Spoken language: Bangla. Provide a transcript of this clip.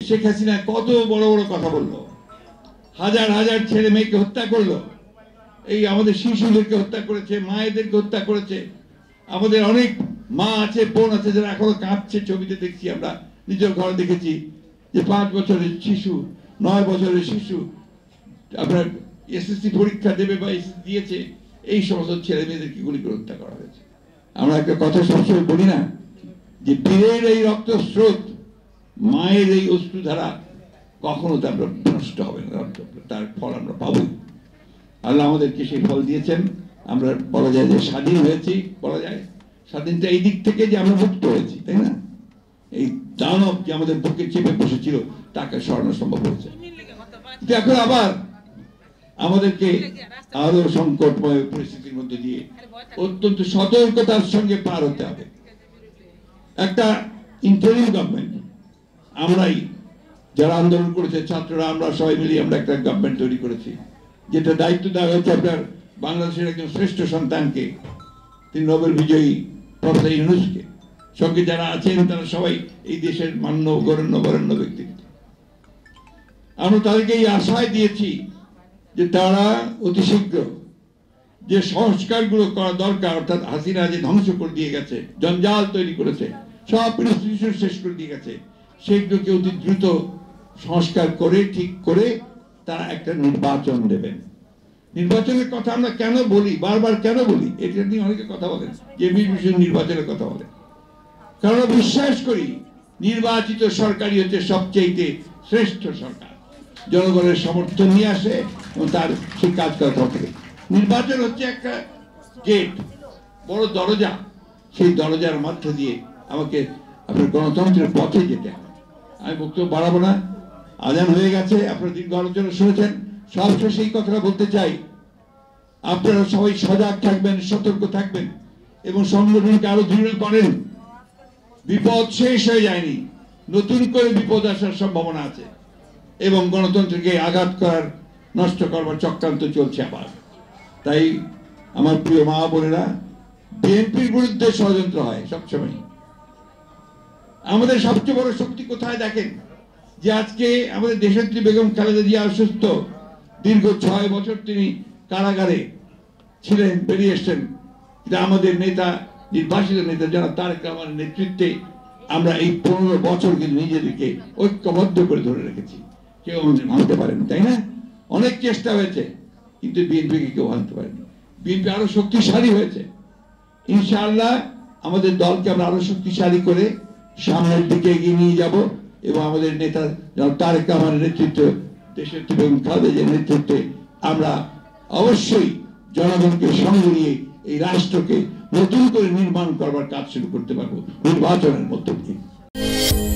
শেখ হাসিনা কত বড় বড় কথা বললো, হাজার হাজার ছেলে মেয়েকে হত্যা করলো, এই আমাদের শিশুদেরকে হত্যা করেছে, মায়েদেরকে হত্যা করেছে। আমাদের অনেক মা আছে, বোন আছে যারা এখনো কাঁদছে, ছবিতে দেখছি, আমরা নিজের ঘরে দেখেছি যে 5 বছরের শিশু, 9 বছরের শিশু আপনার এসএসসি পরীক্ষা দেবে বা এসএসসি দিয়েছে, এই সমস্ত ছেলে মেয়েদেরকে গুলি করে হত্যা করা হয়েছে। আমরা একটা কথা সবসময় বলি না যে বীরের এই রক্ত স্রোত, মায়ের এই অশ্রুধারা কখনো তা আমরা নষ্ট হবে না, তার ফল আমরা পাবো। আল্লাহ আমাদেরকে সেই ফল দিয়েছেন। আমরা বলা যায় যে স্বাধীন হয়েছি, বলা যায় স্বাধীনতা এই দিক থেকে যে আমরা মুক্ত হয়েছি, তাই না? এই দানব যে আমাদের বুকে চেপে বসেছিল তাকে সরানো সম্ভব হয়েছে। এখন আবার আমাদেরকে আরো সংকটময় পরিস্থিতির মধ্যে দিয়ে অত্যন্ত সতর্কতার সঙ্গে পার হতে হবে। একটা ইন্টারিম গভর্নমেন্ট, আমরাই যারা আন্দোলন করেছে, ছাত্ররা, আমরা সবাই মিলে আমরা একটা গভর্নমেন্ট তৈরি করেছি, যেটা দায়িত্ব দেওয়া হয়েছে আপনার বাংলাদেশের একজন শ্রেষ্ঠ সন্তানকে, তিনি নোবেল বিজয়ী প্রফেসর ইউনূসকে। সঙ্গে যারা আছেন তারা সবাই এই দেশের মান্য গণ্য ব্যক্তিত্ব। আমরা তাদেরকে এই আশায় দিয়েছি যে তারা অতি শীঘ্র যে সংস্কারগুলো করা দরকার, অর্থাৎ হাসিনা যে ধ্বংস করে দিয়ে গেছে, জঞ্জাল তৈরি করেছে, সব ইনস্টিটিউশন শেষ করে দিয়ে গেছে, সেগুলোকে অতি দ্রুত সংস্কার করে ঠিক করে তারা একটা নির্বাচন দেবেন। নির্বাচনের কথা আমরা কেন বলি, বারবার কেন বলি, এটা নিয়ে অনেকে কথা বলেন যে নির্বাচনের কথা বলেন, কারণ বিশ্বাস করি নির্বাচিত সরকারই হচ্ছে সবচেয়ে শ্রেষ্ঠ সরকার, জনগণের সমর্থন নিয়ে আসে এবং তার সেই কাজ করা থাকে। নির্বাচন হচ্ছে একটা গেট, বড় দরজা, সেই দরজার মধ্যে দিয়ে আমাকে আপনার গণতন্ত্রের পথে যেতে হবে। আমি বক্তব্য বাড়াবো না, আজান হয়ে গেছে, আপনারা দীর্ঘ আলোচনা শুনেছেন। সবশেষে এই কথাটা বলতে চাই, আপনারা সবাই সজাগ থাকবেন, সতর্ক থাকবেন এবং সংগঠনকে আরো দৃঢ় করেন। বিপদ শেষ হয়ে যায়নি, নতুন করে বিপদ আসার সম্ভাবনা আছে এবং গণতন্ত্রকে আঘাত করার, নষ্ট করবার চক্রান্ত চলছে আবার। তাই আমার প্রিয় মা বোনেরা, বিএনপির বিরুদ্ধে ষড়যন্ত্র হয় সবসময়। আমাদের সবচেয়ে বড় শক্তি কোথায় দেখেন, যে আজকে আমাদের দেশনেত্রী বেগম খালেদা জিয়া অসুস্থ, দীর্ঘ 6 বছর তিনি কারাগারে ছিলেন, বেরিয়ে এসছেন। এটা আমাদের নেতা, নির্বাচিত নেতা যারা তারেক রহমানের নেতৃত্বে আমরা এই 15 বছর কিন্তু নিজেদেরকে ঐক্যবদ্ধ করে ধরে রেখেছি, কেউ আমাদের ভাঙতে পারেনি, তাই না? অনেক চেষ্টা হয়েছে কিন্তু বিএনপিকে কেউ ভাঙতে পারেনি। বিএনপি আরো শক্তিশালী হয়েছে। ইনশাআল্লাহ আমাদের দলকে আমরা আরো শক্তিশালী করে সামনের দিকে এগিয়ে নিয়ে যাব এবং আমাদের নেতা তারেক রহমানের নেতৃত্বে, দেশের বেগম খালেদা জিয়ার নেতৃত্বে আমরা অবশ্যই জনগণকে সঙ্গে নিয়ে এই রাষ্ট্রকে নতুন করে নির্মাণ করবার কাজ শুরু করতে পারবো নির্বাচনের মধ্য দিয়ে।